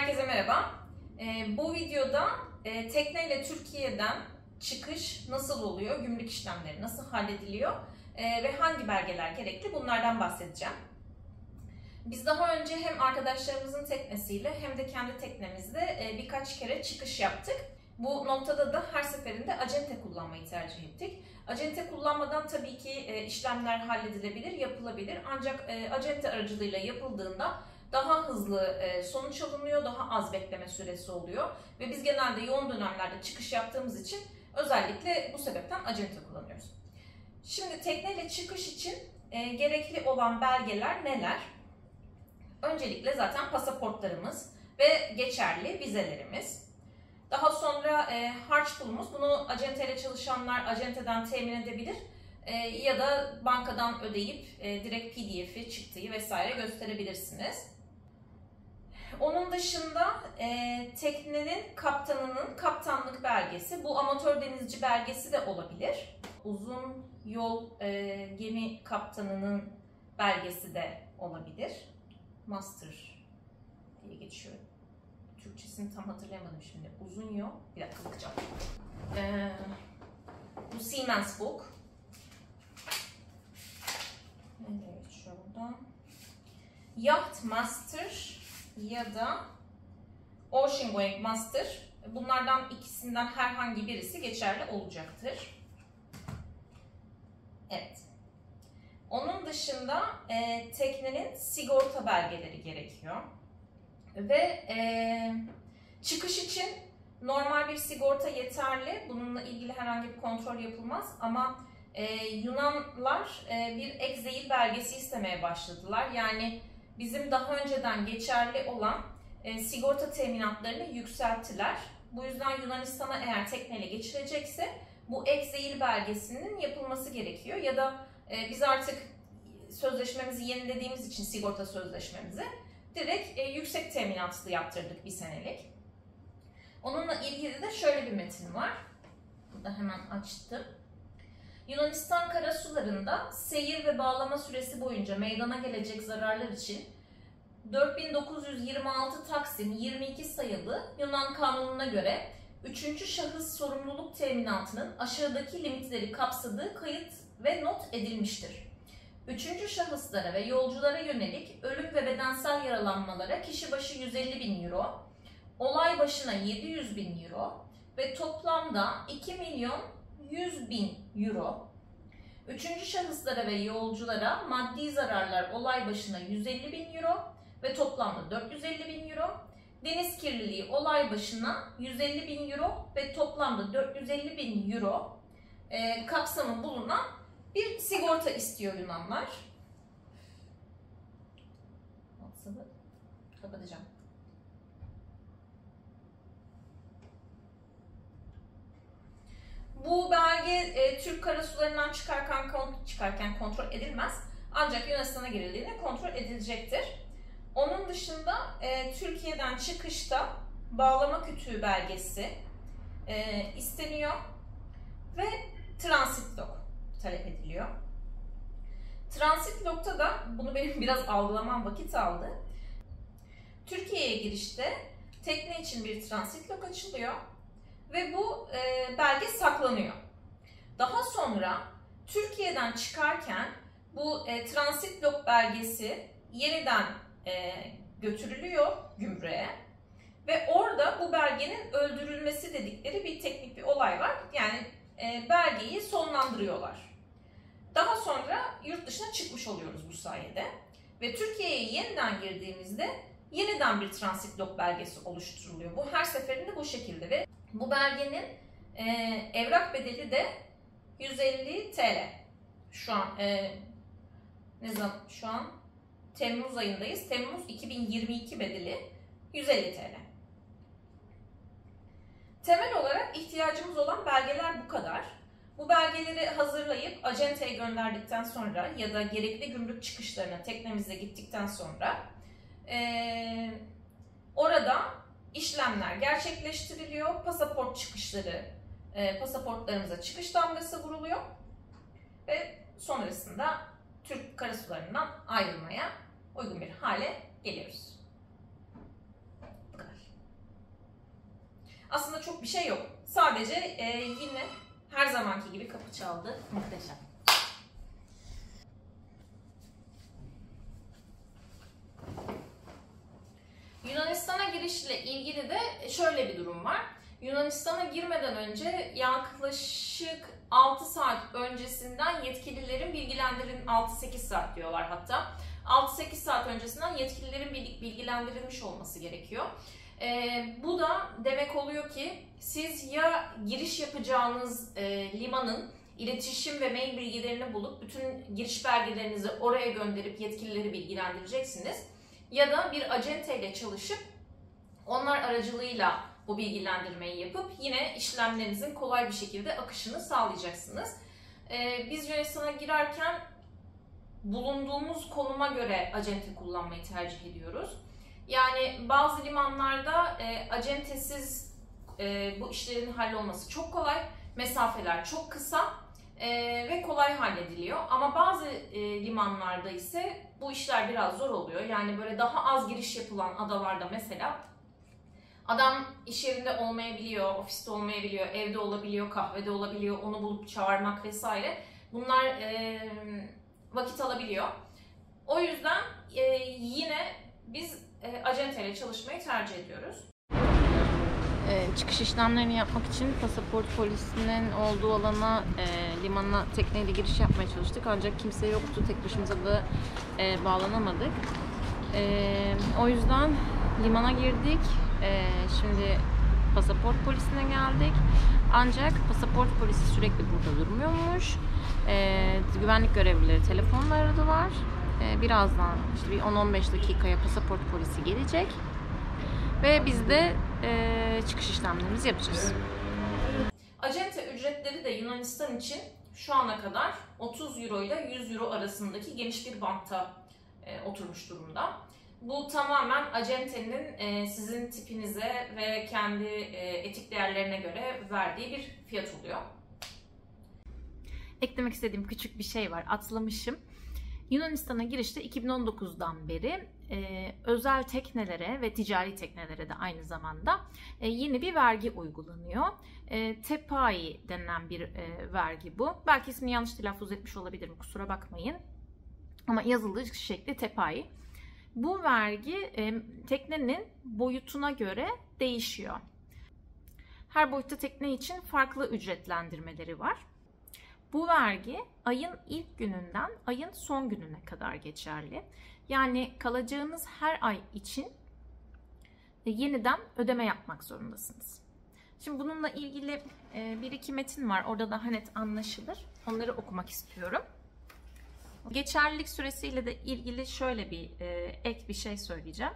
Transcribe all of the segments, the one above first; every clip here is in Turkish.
Herkese merhaba. Bu videoda tekneyle Türkiye'den çıkış nasıl oluyor, gümrük işlemleri nasıl hallediliyor ve hangi belgeler gerekli bunlardan bahsedeceğim. Biz daha önce hem arkadaşlarımızın teknesiyle hem de kendi teknemizde birkaç kere çıkış yaptık. Bu noktada da her seferinde acente kullanmayı tercih ettik. Acente kullanmadan tabii ki işlemler halledilebilir, yapılabilir. Ancak acente aracılığıyla yapıldığında daha hızlı sonuç alınıyor, daha az bekleme süresi oluyor. Ve biz genelde yoğun dönemlerde çıkış yaptığımız için özellikle bu sebepten acente kullanıyoruz. Şimdi tekneyle çıkış için gerekli olan belgeler neler? Öncelikle zaten pasaportlarımız ve geçerli vizelerimiz. Daha sonra harç pulumuz. Bunu acenteyle çalışanlar acenteden temin edebilir ya da bankadan ödeyip direkt PDF'i, çıktıyı vesaire gösterebilirsiniz. Onun dışında teknenin kaptanının kaptanlık belgesi, bu amatör denizci belgesi de olabilir. Uzun yol gemi kaptanının belgesi de olabilir. Master diye geçiyor. Türkçesini tam hatırlayamadım şimdi. Uzun yol. Bir dakika bakacağım. Bu Seaman's Book. Nereye geçiyor burada? Yacht Master ya da Ocean Wave Master. Bunlardan ikisinden herhangi birisi geçerli olacaktır. Evet. Onun dışında teknenin sigorta belgeleri gerekiyor. Ve çıkış için normal bir sigorta yeterli. Bununla ilgili herhangi bir kontrol yapılmaz. Ama Yunanlar bir ek zeyil belgesi istemeye başladılar. Yani bizim daha önceden geçerli olan sigorta teminatlarını yükselttiler. Bu yüzden Yunanistan'a eğer tekneyle geçilecekse bu ek zeyil belgesinin yapılması gerekiyor. Ya da biz artık sözleşmemizi yenilediğimiz için sigorta sözleşmemizi direkt yüksek teminatlı yaptırdık bir senelik. Onunla ilgili de şöyle bir metin var. Burada hemen açtım. Yunanistan karasularında seyir ve bağlama süresi boyunca meydana gelecek zararlar için 4926 Taksim 22 sayılı Yunan kanununa göre 3. şahıs sorumluluk teminatının aşağıdaki limitleri kapsadığı kayıt ve not edilmiştir. Üçüncü şahıslara ve yolculara yönelik ölüm ve bedensel yaralanmalara kişi başı 150.000 euro, olay başına 700.000 euro ve toplamda 2.100.000 euro. Üçüncü şahıslara ve yolculara maddi zararlar olay başına 150.000 euro ve toplamda 450.000 euro. Deniz kirliliği olay başına 150.000 euro ve toplamda 450.000 euro kapsamı bulunan bir sigorta istiyor Yunanlar. Kapatacağım. Bu belge Türk karasularından çıkarken kontrol edilmez. Ancak Yunanistan'a girildiğinde kontrol edilecektir. Onun dışında Türkiye'den çıkışta bağlama kütüğü belgesi isteniyor ve transit log talep ediliyor. Transit log'ta da bunu benim biraz algılamam vakit aldı. Türkiye'ye girişte tekne için bir transit log açılıyor ve bu belge saklanıyor. Daha sonra Türkiye'den çıkarken bu transit log belgesi yeniden götürülüyor gümrüğe ve orada bu belgenin öldürülmesi dedikleri bir teknik bir olay var. Yani belgeyi sonlandırıyorlar. Daha sonra yurt dışına çıkmış oluyoruz bu sayede. Ve Türkiye'ye yeniden girdiğimizde yeniden bir transit log belgesi oluşturuluyor. Bu her seferinde bu şekilde ve bu belgenin evrak bedeli de 150 TL. Şu an ne zaman? Şu an Temmuz ayındayız. Temmuz 2022 bedeli 150 TL. Temel olarak ihtiyacımız olan belgeler bu kadar. Bu belgeleri hazırlayıp acenteye gönderdikten sonra ya da gerekli gümrük çıkışlarına teknemizle gittikten sonra orada işlemler gerçekleştiriliyor. Pasaport çıkışları, pasaportlarımıza çıkış damgası vuruluyor ve sonrasında Türk karasularından ayrılmaya uygun bir hale geliyoruz. Bu kadar. Aslında çok bir şey yok. Sadece yine her zamanki gibi kapı çaldı. Muhteşem. Yunanistan'a girişle ilgili de şöyle bir durum var. Yunanistan'a girmeden önce yaklaşık 6 saat öncesinden yetkililerin 6-8 saat diyorlar hatta. 6-8 saat öncesinden yetkililerin bilgilendirilmiş olması gerekiyor. Bu da demek oluyor ki siz ya giriş yapacağınız limanın iletişim ve mail bilgilerini bulup bütün giriş belgelerinizi oraya gönderip yetkilileri bilgilendireceksiniz. Ya da bir acenteyle çalışıp onlar aracılığıyla bu bilgilendirmeyi yapıp yine işlemlerinizin kolay bir şekilde akışını sağlayacaksınız. Biz Yunanistan'a girerken bulunduğumuz konuma göre acente kullanmayı tercih ediyoruz. Yani bazı limanlarda acentesiz bu işlerin hallolması çok kolay, mesafeler çok kısa ve kolay hallediliyor. Ama bazı limanlarda ise bu işler biraz zor oluyor. Yani böyle daha az giriş yapılan adalarda mesela adam iş yerinde olmayabiliyor, ofiste olmayabiliyor, evde olabiliyor, kahvede olabiliyor, onu bulup çağırmak vesaire. Bunlar vakit alabiliyor. O yüzden yine biz acenteyle çalışmayı tercih ediyoruz. Çıkış işlemlerini yapmak için pasaport polisinin olduğu alana, limana tekneyle giriş yapmaya çalıştık. Ancak kimse yoktu. Tek başımıza da bağlanamadık. O yüzden limana girdik. Şimdi pasaport polisine geldik. Ancak pasaport polisi sürekli burada durmuyormuş. Güvenlik görevlileri telefonla aradılar. Birazdan işte bir 10-15 dakikaya pasaport polisi gelecek. Ve biz de çıkış işlemlerimizi yapacağız. Acente ücretleri de Yunanistan için şu ana kadar 30 euro ile 100 euro arasındaki geniş bir bantta oturmuş durumda. Bu tamamen acentenin sizin tipinize ve kendi etik değerlerine göre verdiği bir fiyat oluyor. Eklemek istediğim küçük bir şey var. Atlamışım. Yunanistan'a girişte 2019'dan beri özel teknelere ve ticari teknelere de aynı zamanda yeni bir vergi uygulanıyor. TEPAI denilen bir vergi bu. Belki ismini yanlış telaffuz etmiş olabilirim, kusura bakmayın. Ama yazıldığı şekli TEPAI. Bu vergi teknenin boyutuna göre değişiyor. Her boyutta tekne için farklı ücretlendirmeleri var. Bu vergi ayın ilk gününden ayın son gününe kadar geçerli. Yani kalacağınız her ay için yeniden ödeme yapmak zorundasınız. Şimdi bununla ilgili bir iki metin var. Orada daha net anlaşılır. Onları okumak istiyorum. Geçerlilik süresiyle de ilgili şöyle bir ek bir şey söyleyeceğim.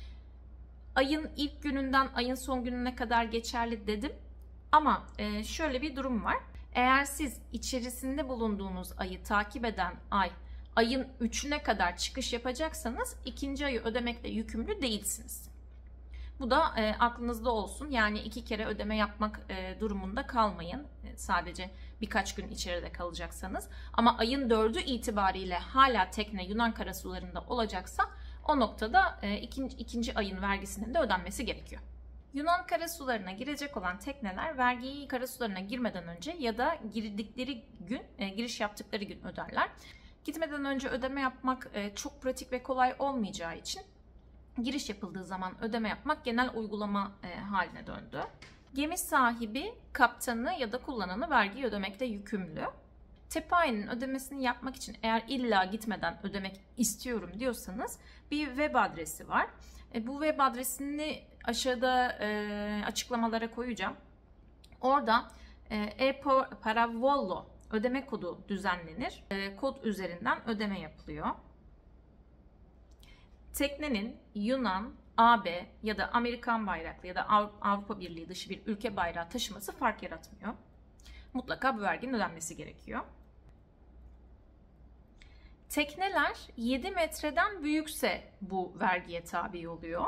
Ayın ilk gününden ayın son gününe kadar geçerli dedim. Ama şöyle bir durum var. Eğer siz içerisinde bulunduğunuz ayı takip eden ayın 3'üne kadar çıkış yapacaksanız ikinci ayı ödemekle yükümlü değilsiniz. Bu da aklınızda olsun. Yani 2 kere ödeme yapmak durumunda kalmayın. Sadece birkaç gün içeride kalacaksanız. Ama ayın 4'ü itibariyle hala tekne Yunan karasularında olacaksa o noktada ikinci ayın vergisinin de ödenmesi gerekiyor. Yunan karasularına girecek olan tekneler vergiyi karasularına girmeden önce ya da girdikleri gün, giriş yaptıkları gün öderler. Gitmeden önce ödeme yapmak çok pratik ve kolay olmayacağı için giriş yapıldığı zaman ödeme yapmak genel uygulama haline döndü. Gemi sahibi, kaptanı ya da kullananı vergiyi ödemekle yükümlü. TEPAI'nin ödemesini yapmak için eğer illa gitmeden ödemek istiyorum diyorsanız bir web adresi var. Bu web adresini aşağıda açıklamalara koyacağım. Orada e-Paravollo ödeme kodu düzenlenir. Kod üzerinden ödeme yapılıyor. Teknenin Yunan, AB ya da Amerikan bayraklı ya da Avrupa Birliği dışı bir ülke bayrağı taşıması fark yaratmıyor. Mutlaka bu verginin ödenmesi gerekiyor. Tekneler 7 metreden büyükse bu vergiye tabi oluyor.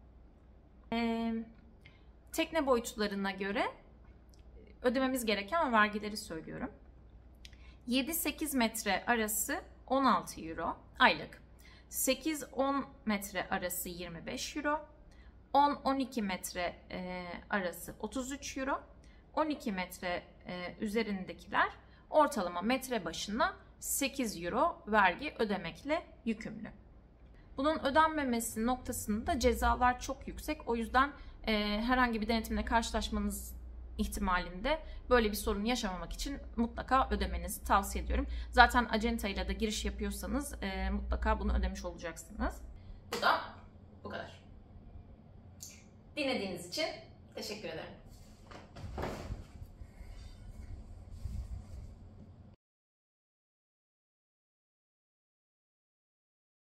Tekne boyutlarına göre ödememiz gereken vergileri söylüyorum. 7-8 metre arası 16 euro aylık. 8-10 metre arası 25 euro. 10-12 metre arası 33 euro. 12 metre üzerindekiler ortalama metre başına 8 euro vergi ödemekle yükümlü. Bunun ödenmemesi noktasında cezalar çok yüksek. O yüzden herhangi bir denetimle karşılaşmanız ihtimalinde böyle bir sorun yaşamamak için mutlaka ödemenizi tavsiye ediyorum. Zaten Acenta ile de giriş yapıyorsanız mutlaka bunu ödemiş olacaksınız. Bu da bu kadar. Dinlediğiniz için teşekkür ederim.